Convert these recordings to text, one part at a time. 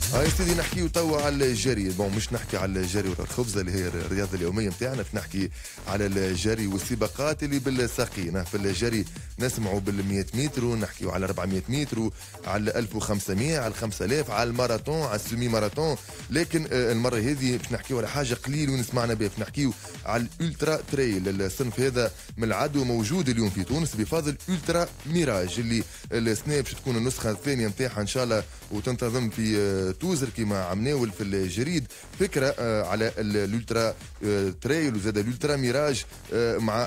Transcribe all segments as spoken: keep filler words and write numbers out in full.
هاي سيدي نحكيو توا على الجري. بون مش نحكي على الجري ولا الخبزه اللي هي الرياضه اليوميه نتاعنا، نحكي على الجري والسباقات اللي بالساقين. في الجري نسمعوا بال مية متر، ونحكيو على أربعمية متر، على ألف وخمسمية، على خمسة آلاف، على الماراثون، على السيمي ماراثون. لكن المره هذه باش نحكيو على حاجه قليل ونسمعنا بها، باش نحكيو على الالترا تريل. الصنف هذا من العدو موجود اليوم في تونس بفضل الترا ميراج، اللي السنه باش تكون النسخه الثانيه نتاعها ان شاء الله وتنتظم في توزر كما عمناول في الجريد. فكره على الالترا تريل وزاد الالترا ميراج مع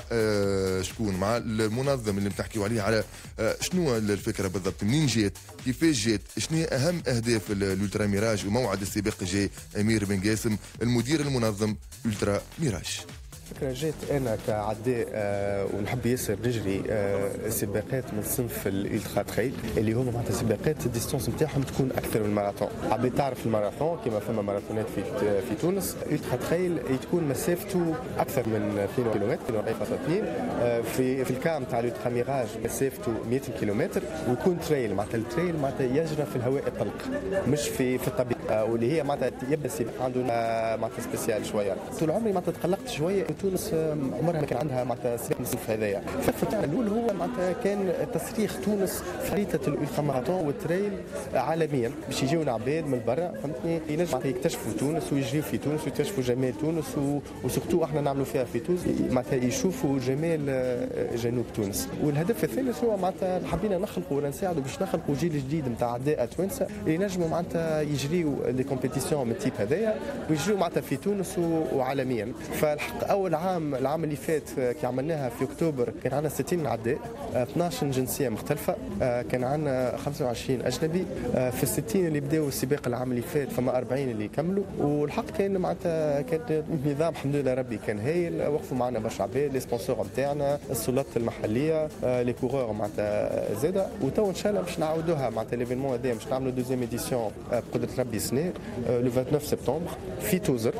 شكون؟ مع المنظم اللي بنحكيو عليه. على شنو الفكره بالضبط؟ منين جات؟ كيفاش جات؟ شنو هي اهم اهداف الالترا ميراج وموعد السباق الجاي؟ امير بن قاسم المدير المنظم الترا ميراج. فكرة جيت أنا كعداء آه ونحب ياسر نجري آه سباقات من صنف الالترا تريل اللي هما معناتها سباقات الديستونس نتاعهم تكون أكثر من الماراثون. حبيت تعرف الماراثون كما فما ماراثونات في في تونس، الالترا تريل تكون مسافته أكثر من اثنين كيلومتر أربعة فاصلة اثنين. آه في في الكام تاع الالترا ميراج مسافته مئة كيلومتر، ويكون تريل معناتها التريل معناتها يجرى في الهواء الطلق مش في في الطبيعة، آه واللي هي معناتها يبدا السباق عنده آه معناتها سبيسيال شوية. طول عمري معناتها تقلقت شوية. تونس عمرها ما كان عندها معناتها سباق من الصنف هذايا. الفكره تاعنا الاول هو معناتها كان تسريخ تونس في خريطه الالترا ماراثون والتريل عالميا باش يجيونا عباد من برا، فهمتني، ينجموا يكتشفوا تونس ويجريوا في تونس ويكتشفوا جمال تونس، وسورتو احنا نعملوا فيها في تونس معناتها يشوفوا جمال جنوب تونس. والهدف الثالث هو معناتها حبينا نخلقوا ولا نساعدوا باش نخلقوا جيل جديد نتاع عداء توانسه اللي ينجموا معناتها يجريوا دي كومبيتيسيون من التيب هذايا ويجريوا معناتها في تونس وعالميا. فالحق اول عام العام اللي فات كي عملناها في اكتوبر كان عندنا ستين عداء، اثناش جنسيه مختلفه، كان عندنا خمسة وعشرين اجنبي. في الستين اللي بداوا السباق العام اللي فات فما أربعين اللي كملوا. والحق كان معناتها كان نظام الحمد لله ربي كان هايل. وقفوا معنا برشا عباد، لي سبونسور نتاعنا، السلطات المحليه، لي كورور معناتها زاده. وتو ان شاء الله باش نعاودوها معناتها ليفينمون هذا باش نعملوا دوزيام ايديسيون بقدره ربي السنه لو اثنين وعشرين سبتمبر في توزر.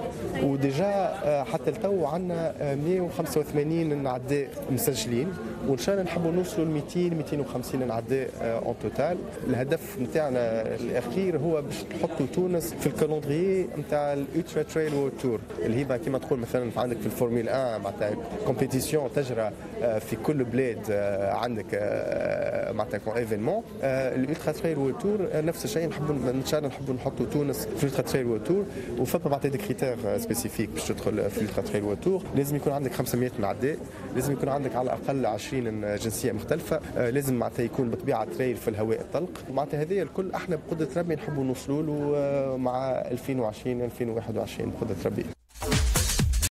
وديجا حتى التو عندنا مئة وخمسة وثمانين عداء مسجلين، وان شاء الله نحبوا نوصلوا ل مئتين مئتين وخمسين عداء اون توتال. الهدف نتاعنا الاخير هو باش نحطوا تونس في الكالندريي نتاع الالترا تريل وورلد تور، اللي هي كما تقول مثلا عندك في الفورميل واحد معناتها كومبيتيسيون تجرى في كل بلاد، عندك معناتها ايفينمون. الالترا تريل وورلد تور نفس الشيء، نحبوا ان شاء الله نحبوا نحطوا تونس في الالترا تريل وورلد تور. وفما معناتها دي كريتير سبيسيفيك باش تدخل في الالترا تريل وورلد تور. لازم يكون عندك خمسمية من عداء، لازم يكون عندك على الاقل عشرين جنسيه مختلفه، لازم معناتها يكون بطبيعه تريل في الهواء الطلق. معناتها هذه الكل احنا بقدره ربي نحبوا نوصلوا له مع ألفين وعشرين ألفين وواحد وعشرين بقدره ربي.